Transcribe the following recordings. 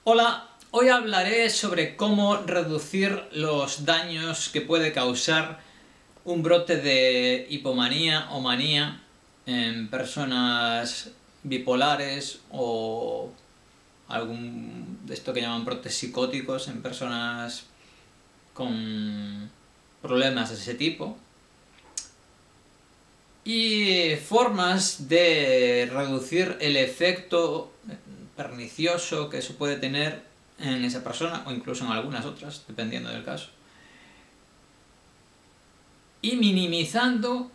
Hola, hoy hablaré sobre cómo reducir los daños que puede causar un brote de hipomanía o manía en personas bipolares o algún de esto que llaman brotes psicóticos en personas con problemas de ese tipo, y formas de reducir el efecto pernicioso que eso puede tener en esa persona o incluso en algunas otras, dependiendo del caso, y minimizando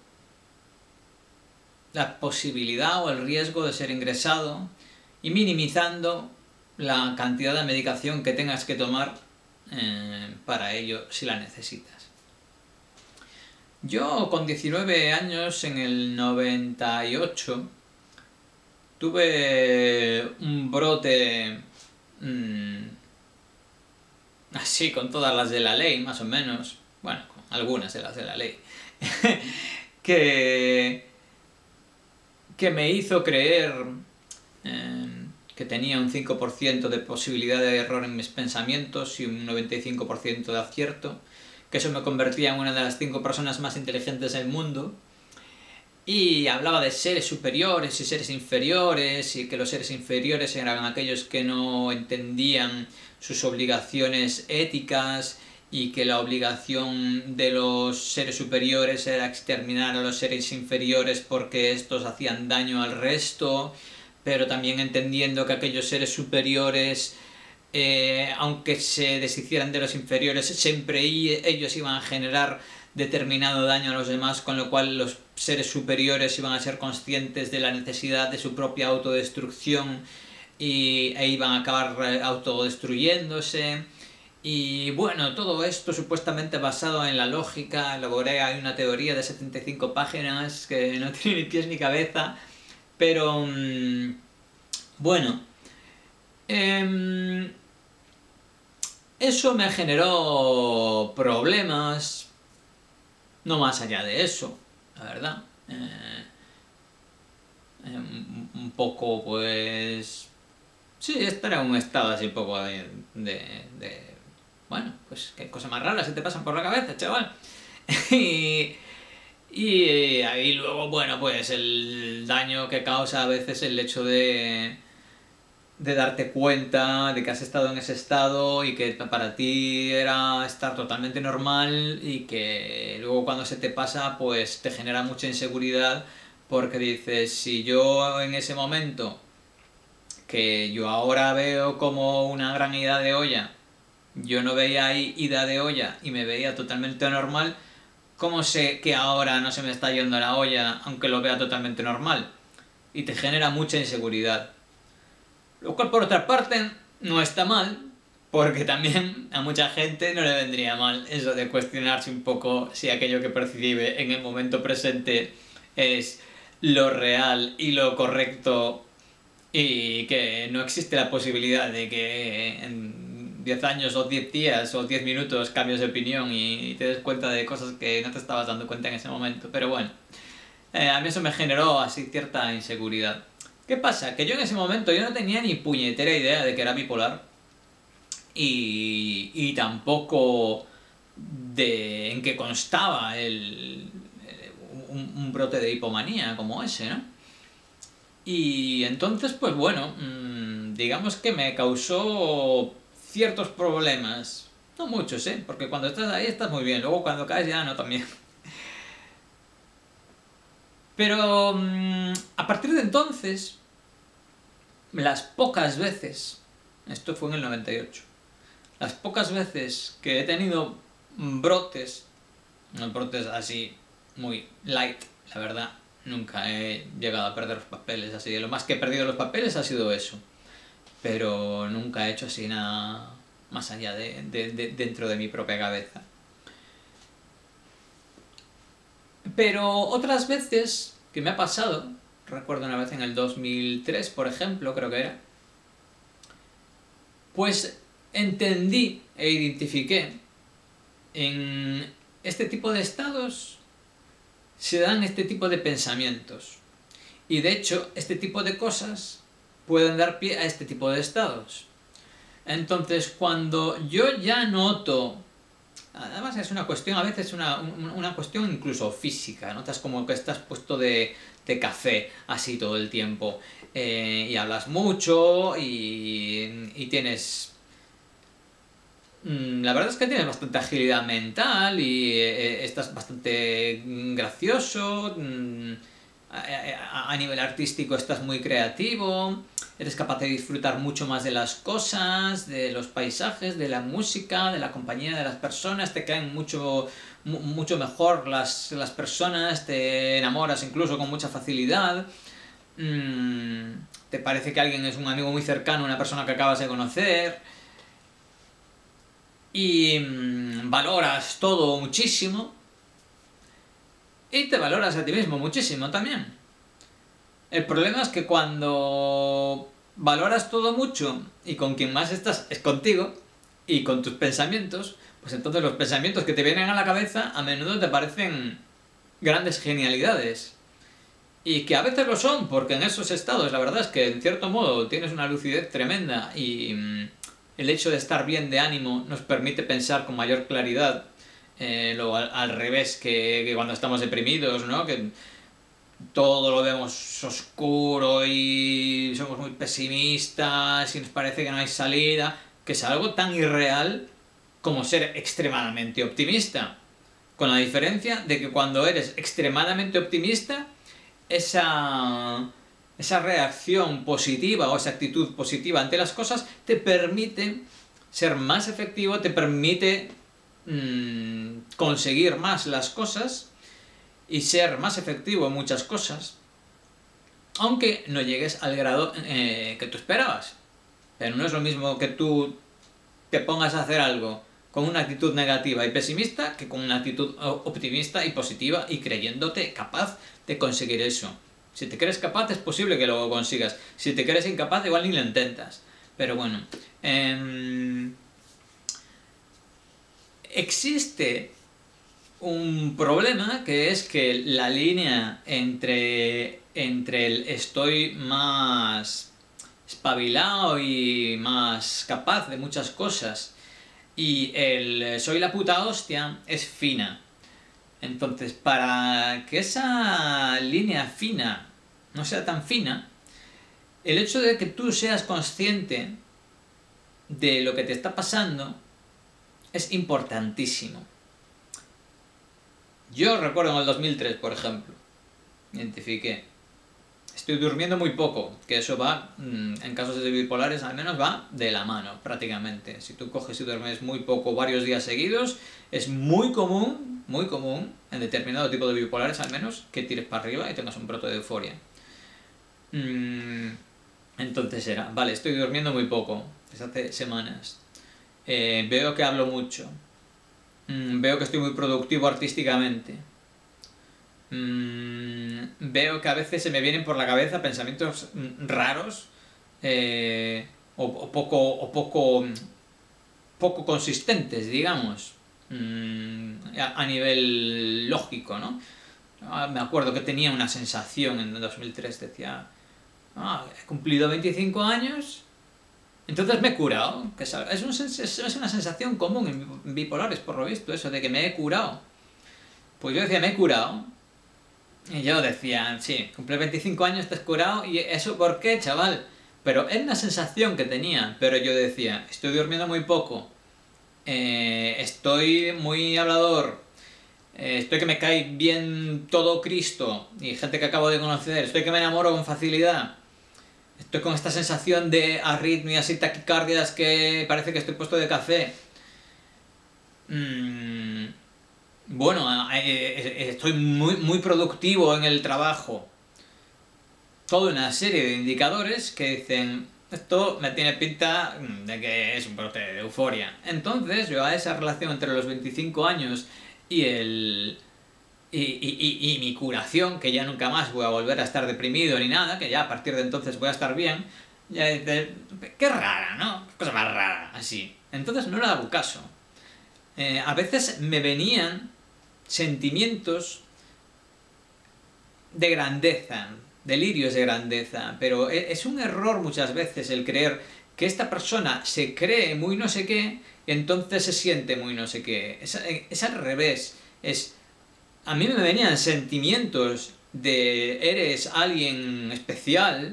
la posibilidad o el riesgo de ser ingresado y minimizando la cantidad de medicación que tengas que tomar para ello si la necesitas. Yo con 19 años, en el 98, tuve un brote así, con todas las de la ley, más o menos, bueno, con algunas de las de la ley, que me hizo creer que tenía un 5% de posibilidad de error en mis pensamientos y un 95% de acierto, que eso me convertía en una de las 5 personas más inteligentes del mundo, y hablaba de seres superiores y seres inferiores, y que los seres inferiores eran aquellos que no entendían sus obligaciones éticas, y que la obligación de los seres superiores era exterminar a los seres inferiores porque estos hacían daño al resto, pero también entendiendo que aquellos seres superiores, aunque se deshicieran de los inferiores, siempre ellos iban a generar determinado daño a los demás, con lo cual los seres superiores iban a ser conscientes de la necesidad de su propia autodestrucción e iban a acabar autodestruyéndose. Y bueno, todo esto supuestamente basado en la lógica. Luego hay una teoría de 75 páginas que no tiene ni pies ni cabeza, pero bueno, eso me generó problemas, no más allá de eso, la verdad. Un poco, pues... sí, estar en un estado así un poco bueno, pues qué cosas más raras se te pasan por la cabeza, chaval. y ahí luego, bueno, pues el daño que causa a veces el hecho de darte cuenta de que has estado en ese estado y que para ti era estar totalmente normal, y que luego cuando se te pasa pues te genera mucha inseguridad, porque dices, si yo en ese momento, que yo ahora veo como una gran ida de olla, yo no veía ahí ida de olla y me veía totalmente normal, ¿cómo sé que ahora no se me está yendo la olla aunque lo vea totalmente normal? Y te genera mucha inseguridad. Lo cual, por otra parte, no está mal, porque también a mucha gente no le vendría mal eso de cuestionarse un poco si aquello que percibe en el momento presente es lo real y lo correcto, y que no existe la posibilidad de que en 10 años o 10 días o 10 minutos cambies de opinión y te des cuenta de cosas que no te estabas dando cuenta en ese momento. Pero bueno, a mí eso me generó así cierta inseguridad. ¿Qué pasa? Que yo en ese momento yo no tenía ni puñetera idea de que era bipolar, y tampoco de en qué constaba un brote de hipomanía como ese, ¿no? Y entonces, pues bueno, digamos que me causó ciertos problemas. No muchos, ¿eh? Porque cuando estás ahí estás muy bien, luego cuando caes ya no tan bien. Pero a partir de entonces, las pocas veces, esto fue en el 98, las pocas veces que he tenido brotes así muy light, la verdad, nunca he llegado a perder los papeles así. Lo más que he perdido los papeles ha sido eso, pero nunca he hecho así nada más allá de dentro de mi propia cabeza. Pero otras veces que me ha pasado, recuerdo una vez en el 2003, por ejemplo, creo que era, pues entendí e identifiqué en este tipo de estados se dan este tipo de pensamientos, y de hecho este tipo de cosas pueden dar pie a este tipo de estados. Entonces, cuando yo ya noto, además es una cuestión, a veces una cuestión incluso física, notas como que estás puesto de café así todo el tiempo, y hablas mucho y tienes... La verdad es que tienes bastante agilidad mental y estás bastante gracioso, a nivel artístico estás muy creativo, eres capaz de disfrutar mucho más de las cosas, de los paisajes, de la música, de la compañía de las personas, te caen mucho mejor las personas, te enamoras incluso con mucha facilidad, te parece que alguien es un amigo muy cercano, una persona que acabas de conocer, y valoras todo muchísimo, y te valoras a ti mismo muchísimo también. El problema es que cuando valoras todo mucho y con quien más estás es contigo y con tus pensamientos, pues entonces los pensamientos que te vienen a la cabeza a menudo te parecen grandes genialidades. Y que a veces lo son, porque en esos estados la verdad es que en cierto modo tienes una lucidez tremenda y el hecho de estar bien de ánimo nos permite pensar con mayor claridad. Luego al revés que cuando estamos deprimidos, ¿no? Que todo lo vemos oscuro y somos muy pesimistas y nos parece que no hay salida, que es algo tan irreal como ser extremadamente optimista. Con la diferencia de que cuando eres extremadamente optimista, esa reacción positiva o esa actitud positiva ante las cosas te permite ser más efectivo, te permite conseguir más las cosas y ser más efectivo en muchas cosas, aunque no llegues al grado que tú esperabas. Pero no es lo mismo que tú te pongas a hacer algo con una actitud negativa y pesimista que con una actitud optimista y positiva y creyéndote capaz de conseguir eso. Si te crees capaz es posible que lo consigas. Si te crees incapaz igual ni lo intentas. Pero bueno, existe un problema que es que la línea entre el estoy más espabilado y más capaz de muchas cosas y el soy la puta hostia es fina. Entonces, para que esa línea fina no sea tan fina, el hecho de que tú seas consciente de lo que te está pasando es importantísimo. Yo recuerdo en el 2003, por ejemplo, identifiqué, estoy durmiendo muy poco, que eso va, en casos de bipolares al menos va de la mano, prácticamente. Si tú coges y duermes muy poco varios días seguidos, es muy común, en determinado tipo de bipolares al menos, que tires para arriba y tengas un brote de euforia. Entonces era, vale, estoy durmiendo muy poco, desde hace semanas. Veo que hablo mucho. Veo que estoy muy productivo artísticamente. Veo que a veces se me vienen por la cabeza pensamientos raros o poco consistentes, digamos, a nivel lógico, ¿no? Me acuerdo que tenía una sensación en 2003, decía, he cumplido 25 años, entonces me he curado, que es una sensación común en bipolares, por lo visto, eso de que me he curado. Pues yo decía, me he curado. Y yo decía, sí, cumple 25 años, te has curado, ¿y eso por qué, chaval? Pero es una sensación que tenía, pero yo decía, estoy durmiendo muy poco, estoy muy hablador, estoy que me cae bien todo Cristo, y gente que acabo de conocer, estoy que me enamoro con facilidad, estoy con esta sensación de arritmias y taquicardias que parece que estoy puesto de café. Bueno, estoy muy productivo en el trabajo. Toda una serie de indicadores que dicen, esto me tiene pinta de que es un brote de euforia. Entonces yo a esa relación entre los 25 años y mi curación, que ya nunca más voy a volver a estar deprimido ni nada, que ya a partir de entonces voy a estar bien, ya dices, qué rara, ¿no? Qué cosa más rara, así. Entonces no le hago caso. A veces me venían sentimientos de grandeza, delirios de grandeza, pero es un error muchas veces el creer que esta persona se cree muy no sé qué, entonces se siente muy no sé qué. Es al revés. A mí me venían sentimientos de eres alguien especial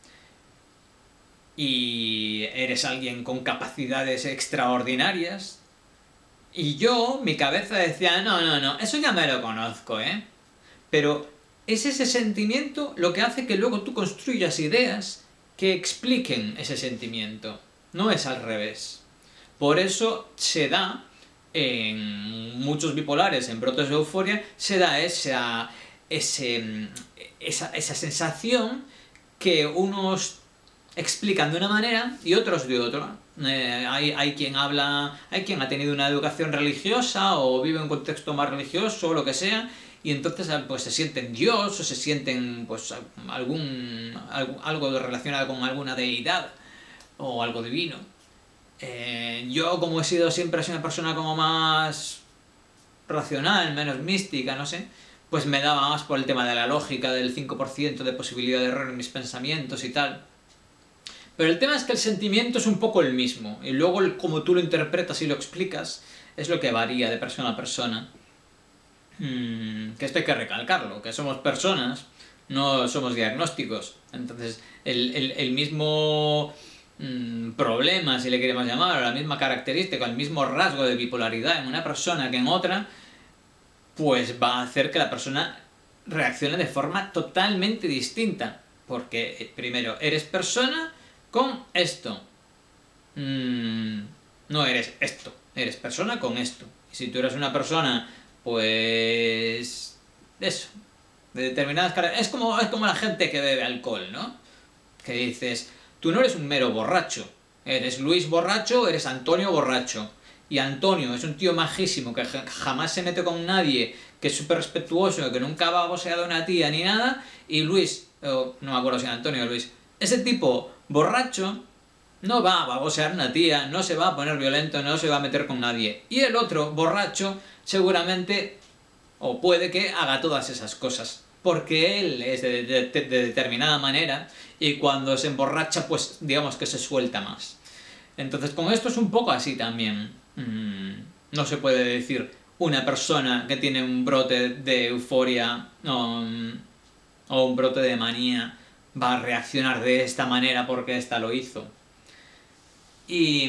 y eres alguien con capacidades extraordinarias. Y mi cabeza decía, no, eso ya me lo conozco, ¿eh? Pero es ese sentimiento lo que hace que luego tú construyas ideas que expliquen ese sentimiento. No es al revés. Por eso se da, en muchos bipolares, en brotes de euforia, se da esa sensación que unos explican de una manera y otros de otra. Hay quien ha tenido una educación religiosa o vive en un contexto más religioso o lo que sea, y entonces pues se sienten Dios o se sienten pues algo relacionado con alguna deidad o algo divino. Yo, como he sido siempre así una persona como más racional, menos mística, no sé, pues me daba más por el tema de la lógica, del 5% de posibilidad de error en mis pensamientos y tal. Pero el tema es que el sentimiento es un poco el mismo, y luego como tú lo interpretas y lo explicas es lo que varía de persona a persona. Que esto hay que recalcarlo, que somos personas, no somos diagnósticos. Entonces, el mismo problema, si le queremos llamar, o la misma característica, el mismo rasgo de bipolaridad en una persona que en otra, pues va a hacer que la persona reaccione de forma totalmente distinta. Porque, primero, eres persona con esto. No eres esto, eres persona con esto. Y si tú eres una persona, pues eso, de determinadas características, es como la gente que bebe alcohol, ¿no? Que dices, tú no eres un mero borracho, eres Luis borracho, eres Antonio borracho. Y Antonio es un tío majísimo que jamás se mete con nadie, que es súper respetuoso, que nunca va a bosear a una tía ni nada. Y Luis, no me acuerdo si era Antonio o Luis, ese tipo borracho no va a babosear una tía, no se va a poner violento, no se va a meter con nadie. Y el otro, borracho, seguramente, o puede que haga todas esas cosas. Porque él es de determinada manera y cuando se emborracha, pues digamos que se suelta más. Entonces con esto es un poco así también. No se puede decir una persona que tiene un brote de euforia o un brote de manía va a reaccionar de esta manera porque ésta lo hizo. Y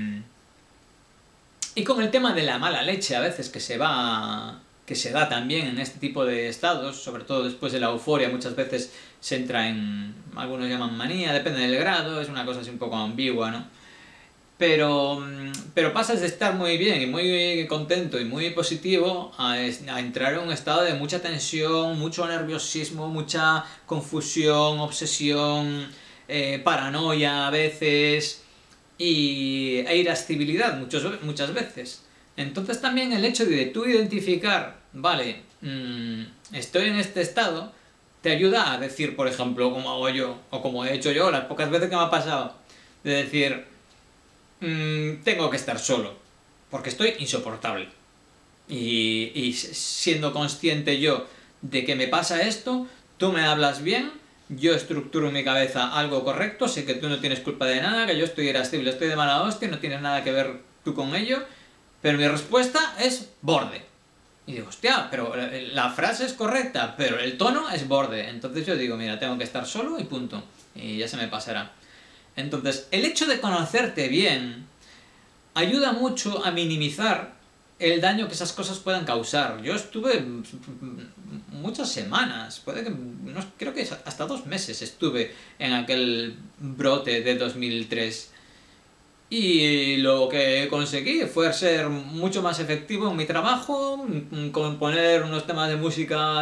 con el tema de la mala leche a veces que se da también en este tipo de estados, sobre todo después de la euforia, muchas veces se entra en, algunos llaman manía, depende del grado, es una cosa así un poco ambigua, ¿no? Pero pasas de estar muy bien y muy contento y muy positivo a entrar en un estado de mucha tensión, mucho nerviosismo, mucha confusión, obsesión, paranoia a veces e irascibilidad muchas veces. Entonces también el hecho de tú identificar, vale, estoy en este estado, te ayuda a decir, por ejemplo, como hago yo, o como he hecho yo las pocas veces que me ha pasado, de decir, tengo que estar solo, porque estoy insoportable. Y siendo consciente yo de que me pasa esto, tú me hablas bien, yo estructuro en mi cabeza algo correcto, sé que tú no tienes culpa de nada, que yo estoy irascible, estoy de mala hostia, no tienes nada que ver tú con ello, pero mi respuesta es borde. Y digo, hostia, pero la frase es correcta, pero el tono es borde. Entonces yo digo, mira, tengo que estar solo y punto. Y ya se me pasará. Entonces, el hecho de conocerte bien ayuda mucho a minimizar el daño que esas cosas puedan causar. Yo estuve muchas semanas, creo que hasta 2 meses estuve en aquel brote de 2003. Y lo que conseguí fue ser mucho más efectivo en mi trabajo, componer unos temas de música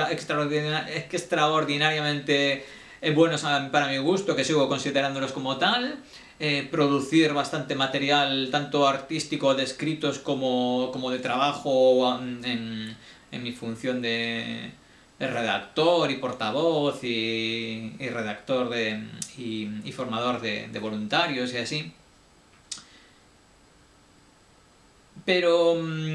extraordinariamente buenos para mi gusto, que sigo considerándolos como tal, producir bastante material, tanto artístico de escritos como de trabajo en mi función de redactor y portavoz y redactor y formador de voluntarios y así. Pero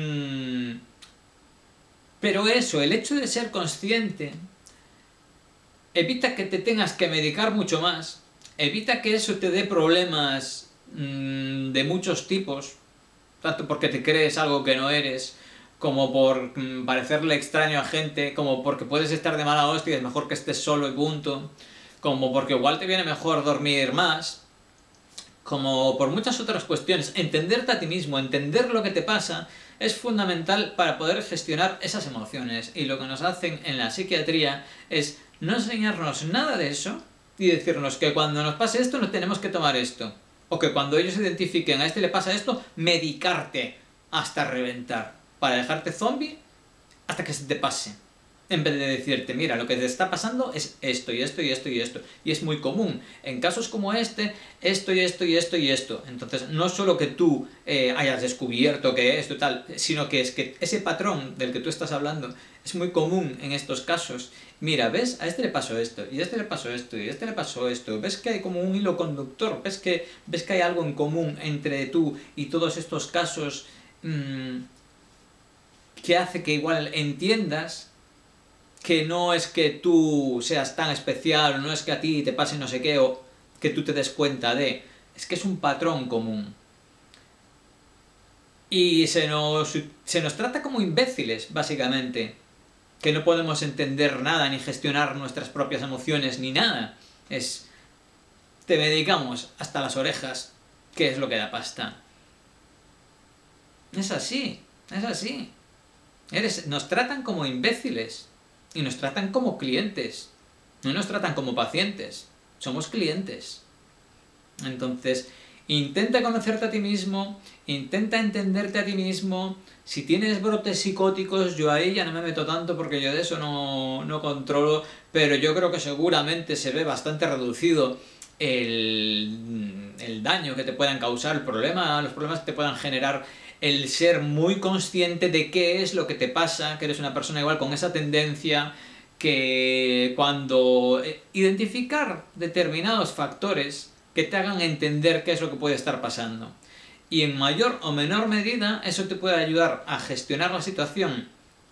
eso, el hecho de ser consciente evita que te tengas que medicar mucho más evita que eso te dé problemas de muchos tipos, tanto porque te crees algo que no eres, como por parecerle extraño a gente, como porque puedes estar de mala hostia y es mejor que estés solo y punto, como porque igual te viene mejor dormir más, como por muchas otras cuestiones. Entenderte a ti mismo, entender lo que te pasa, es fundamental para poder gestionar esas emociones. Y lo que nos hacen en la psiquiatría es no enseñarnos nada de eso y decirnos que cuando nos pase esto no tenemos que tomar esto. O que cuando ellos identifiquen a este le pasa esto, medicarte hasta reventar. Para dejarte zombie hasta que se te pase. En vez de decirte, mira, lo que te está pasando es esto y esto y esto y esto. Y es muy común. En casos como este, esto y esto y esto y esto. Entonces, no solo que tú hayas descubierto que esto y tal, sino que es que ese patrón del que tú estás hablando es muy común en estos casos. Mira, ¿ves? A este le pasó esto, y a este le pasó esto, y a este le pasó esto. ¿Ves que hay como un hilo conductor? ¿Ves que hay algo en común entre tú y todos estos casos que hace que igual entiendas que no es que tú seas tan especial, no es que a ti te pase no sé qué, o que tú te des cuenta de... Es que es un patrón común. Y se nos trata como imbéciles, básicamente. Que no podemos entender nada, ni gestionar nuestras propias emociones, ni nada. Te medicamos hasta las orejas, que es lo que da pasta. Es así, es así. Nos tratan como imbéciles. Y nos tratan como clientes. No nos tratan como pacientes. Somos clientes. Entonces, intenta conocerte a ti mismo. Intenta entenderte a ti mismo. Si tienes brotes psicóticos, yo ahí ya no me meto tanto porque yo de eso no controlo. Pero yo creo que seguramente se ve bastante reducido el daño que te puedan causar, los problemas que te puedan generar, el ser muy consciente de qué es lo que te pasa, que eres una persona igual con esa tendencia, que cuando identificar determinados factores que te hagan entender qué es lo que puede estar pasando. Y en mayor o menor medida eso te puede ayudar a gestionar la situación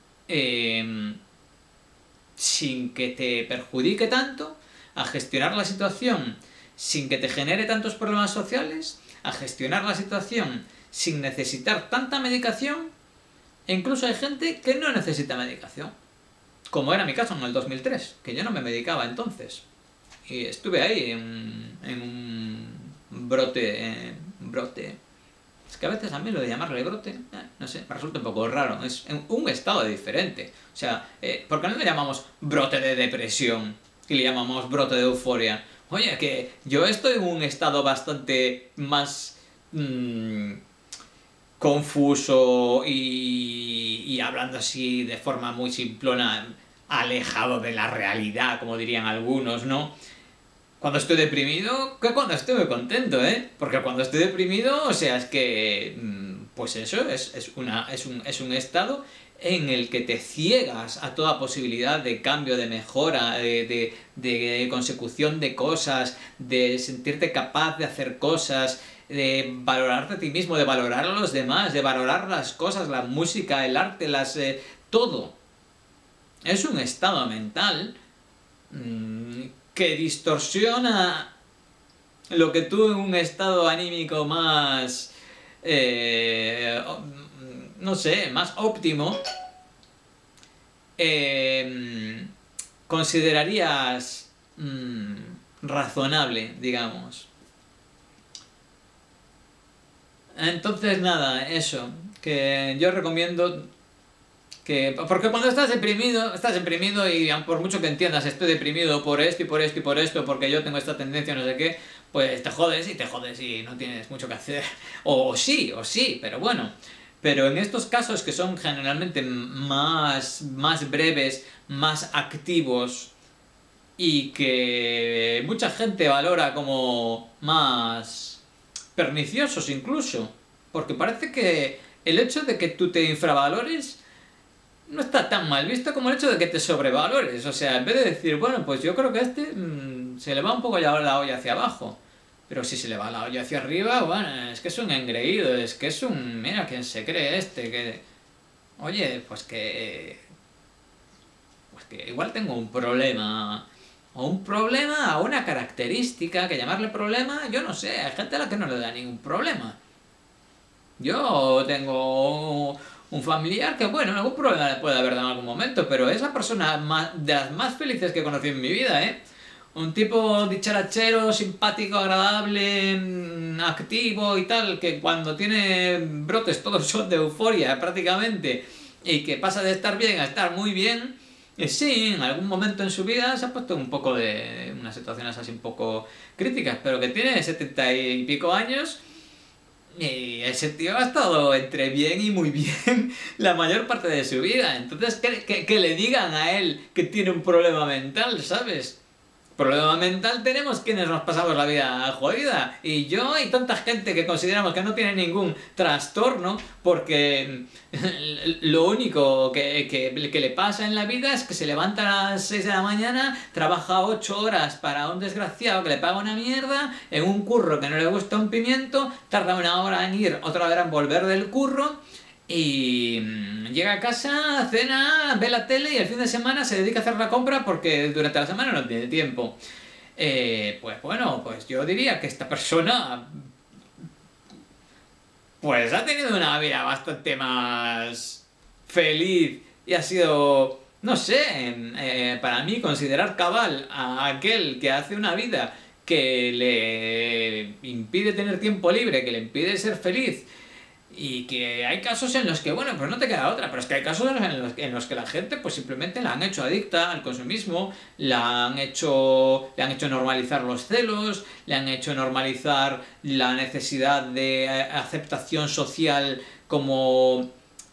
sin que te perjudique tanto, a gestionar la situación sin que te genere tantos problemas sociales, a gestionar la situación sin necesitar tanta medicación, e incluso hay gente que no necesita medicación, como era mi caso en el 2003, que yo no me medicaba entonces, y estuve ahí en un brote, es que a veces a mí lo de llamarle brote, no sé, me resulta un poco raro, es un estado diferente, o sea, ¿por qué no le llamamos brote de depresión y le llamamos brote de euforia? Oye, que yo estoy en un estado bastante más confuso y hablando así de forma muy simplona, alejado de la realidad, como dirían algunos, ¿no? Cuando estoy deprimido, que cuando estoy muy contento, ¿eh? Porque cuando estoy deprimido, o sea, es que... pues eso, es un estado en el que te ciegas a toda posibilidad de cambio, de mejora, de consecución de cosas, de sentirte capaz de hacer cosas, de valorarte a ti mismo, de valorar a los demás, de valorar las cosas, la música, el arte, todo. Es un estado mental que distorsiona lo que tú en un estado anímico más... no sé, más óptimo, considerarías razonable, digamos. Entonces nada, eso, que yo recomiendo que... Porque cuando estás deprimido y por mucho que entiendas, estoy deprimido por esto y por esto y por esto, porque yo tengo esta tendencia, no sé qué, pues te jodes y no tienes mucho que hacer. O sí, pero bueno. Pero en estos casos que son generalmente más breves, más activos y que mucha gente valora como más perniciosos incluso, porque parece que el hecho de que tú te infravalores no está tan mal visto como el hecho de que te sobrevalores. O sea, en vez de decir, bueno, pues yo creo que se le va un poco ya la olla hacia abajo. Pero si se le va la olla hacia arriba, bueno, es que es un engreído, es que es un... Mira, ¿quién se cree que... Oye, pues que igual tengo un problema o un problema, a una característica, que llamarle problema, yo no sé, hay gente a la que no le da ningún problema. Yo tengo un familiar que, bueno, algún problema le puede haber dado en algún momento, pero es la persona de las más felices que he conocido en mi vida, ¿eh? Un tipo dicharachero, simpático, agradable, activo y tal, que cuando tiene brotes todos son de euforia prácticamente, y que pasa de estar bien a estar muy bien. Y sí, en algún momento en su vida se ha puesto un poco de unas situaciones así un poco críticas, pero que tiene 70 y pico años. Y ese tío ha estado entre bien y muy bien la mayor parte de su vida. Entonces, que le digan a él que tiene un problema mental, ¿sabes? Problema mental tenemos quienes nos pasamos la vida jodida. Y yo y tanta gente que consideramos que no tiene ningún trastorno porque lo único que le pasa en la vida es que se levanta a las 6 de la mañana, trabaja 8 horas para un desgraciado que le paga una mierda, en un curro que no le gusta un pimiento, tarda una hora en ir, otra hora en volver del curro. Y llega a casa, cena, ve la tele y el fin de semana se dedica a hacer la compra porque durante la semana no tiene tiempo. Pues bueno, pues yo diría que esta persona pues ha tenido una vida bastante más feliz y ha sido, no sé, para mí considerar cabal a aquel que hace una vida que le impide tener tiempo libre, que le impide ser feliz. Y que hay casos en los que, bueno, pues no te queda otra, pero es que hay casos en los que la gente pues simplemente la han hecho adicta al consumismo, le han hecho normalizar los celos, le han hecho normalizar la necesidad de aceptación social como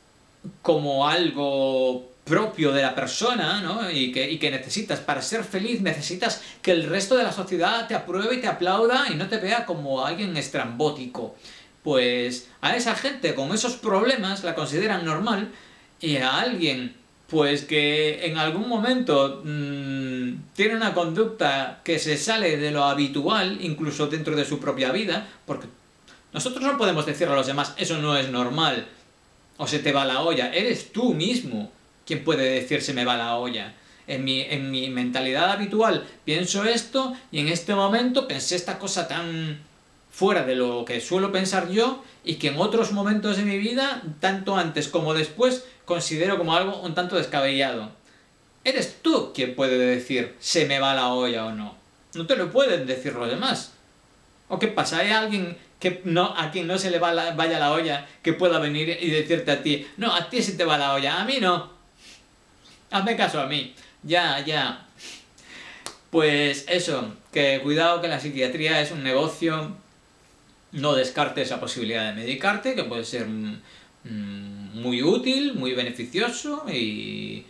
algo propio de la persona, ¿no? Y que necesitas, para ser feliz, necesitas que el resto de la sociedad te apruebe y te aplauda y no te vea como alguien estrambótico. Pues a esa gente con esos problemas la consideran normal, y a alguien pues que en algún momento tiene una conducta que se sale de lo habitual, incluso dentro de su propia vida, porque nosotros no podemos decirle a los demás eso no es normal o se te va la olla, eres tú mismo quien puede decir se me va la olla. En mi mentalidad habitual pienso esto y en este momento pensé esta cosa tan fuera de lo que suelo pensar yo y que en otros momentos de mi vida, tanto antes como después, considero como algo un tanto descabellado. Eres tú quien puede decir se me va la olla o no. No te lo pueden decir los demás. ¿O qué pasa? ¿Hay alguien que no, a quien no se le vaya la olla que pueda venir y decirte a ti no, a ti sí te va la olla, a mí no? Hazme caso a mí. Ya. Pues eso, que cuidado que la psiquiatría es un negocio. No descartes esa posibilidad de medicarte, que puede ser muy útil, muy beneficioso y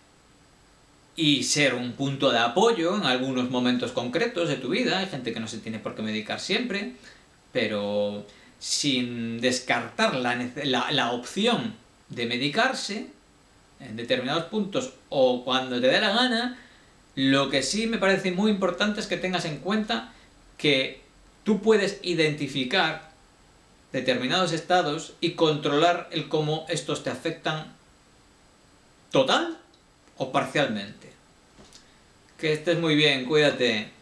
ser un punto de apoyo en algunos momentos concretos de tu vida. Hay gente que no se tiene por qué medicar siempre, pero sin descartar la opción de medicarse en determinados puntos o cuando te dé la gana. Lo que sí me parece muy importante es que tengas en cuenta que tú puedes identificar determinados estados y controlar el cómo estos te afectan total o parcialmente. Que estés muy bien, cuídate.